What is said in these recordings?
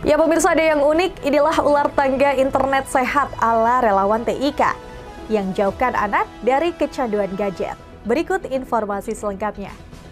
Ya pemirsa, ada yang unik, inilah ular tangga internet sehat ala relawan TIK yang jauhkan anak dari kecanduan gadget. Berikut informasi selengkapnya.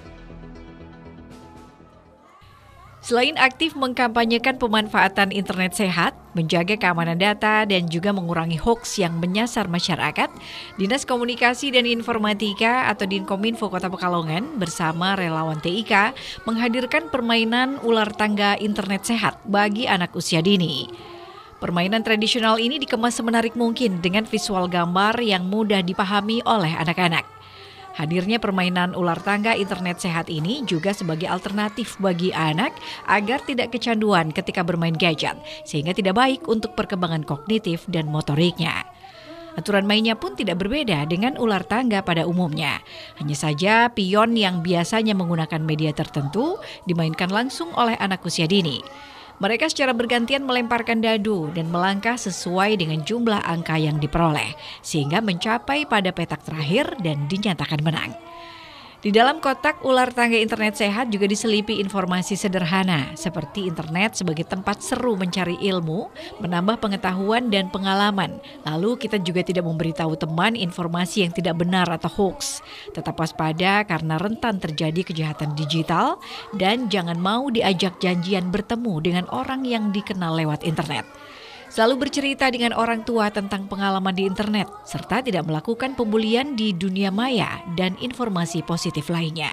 Selain aktif mengkampanyekan pemanfaatan internet sehat, menjaga keamanan data, dan juga mengurangi hoaks yang menyasar masyarakat, Dinas Komunikasi dan Informatika atau Dinkominfo Kota Pekalongan bersama relawan TIK menghadirkan permainan ular tangga internet sehat bagi anak usia dini. Permainan tradisional ini dikemas semenarik mungkin dengan visual gambar yang mudah dipahami oleh anak-anak. Hadirnya permainan ular tangga internet sehat ini juga sebagai alternatif bagi anak agar tidak kecanduan ketika bermain gadget, sehingga tidak baik untuk perkembangan kognitif dan motoriknya. Aturan mainnya pun tidak berbeda dengan ular tangga pada umumnya. Hanya saja pion yang biasanya menggunakan media tertentu dimainkan langsung oleh anak usia dini. Mereka secara bergantian melemparkan dadu dan melangkah sesuai dengan jumlah angka yang diperoleh, sehingga mencapai pada petak terakhir dan dinyatakan menang. Di dalam kotak ular tangga internet sehat juga diselipi informasi sederhana, seperti internet sebagai tempat seru mencari ilmu, menambah pengetahuan dan pengalaman. Lalu kita juga tidak memberitahu teman informasi yang tidak benar atau hoax. Tetap waspada karena rentan terjadi kejahatan digital, dan jangan mau diajak janjian bertemu dengan orang yang dikenal lewat internet. Selalu bercerita dengan orang tua tentang pengalaman di internet, serta tidak melakukan pembulian di dunia maya dan informasi positif lainnya.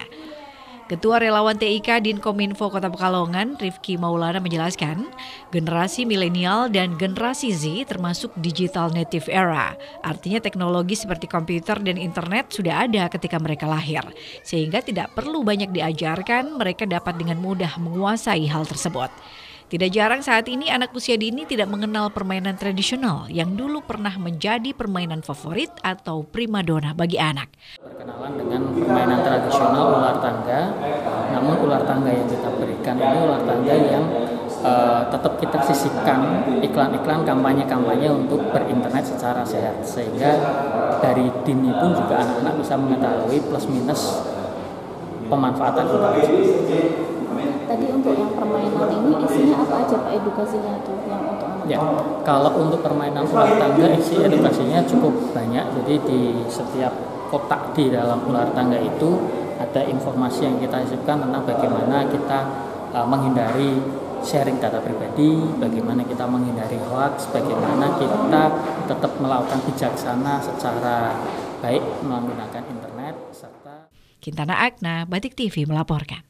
Ketua Relawan TIK Dinkominfo Kota Pekalongan, Rifki Maulana menjelaskan, generasi milenial dan generasi Z termasuk digital native era. Artinya teknologi seperti komputer dan internet sudah ada ketika mereka lahir, sehingga tidak perlu banyak diajarkan, mereka dapat dengan mudah menguasai hal tersebut. Tidak jarang saat ini anak usia dini tidak mengenal permainan tradisional yang dulu pernah menjadi permainan favorit atau primadona bagi anak. Perkenalan dengan permainan tradisional ular tangga, namun ular tangga yang kita berikan ini ular tangga yang tetap kita sisihkan iklan-iklan kampanye-kampanye untuk berinternet secara sehat. Sehingga dari dini pun juga anak-anak bisa mengetahui plus minus pemanfaatan internet. Tadi untuk yang permainan ini isinya apa aja Pak edukasinya tuh yang untuk anak? Ya, kalau untuk permainan ular tangga isi edukasinya cukup banyak. Jadi di setiap kotak di dalam ular tangga itu ada informasi yang kita sisipkan tentang bagaimana kita menghindari sharing data pribadi, bagaimana kita menghindari hoax, bagaimana kita tetap melakukan bijaksana secara baik menggunakan internet serta. Kintana Agna, Batik TV melaporkan.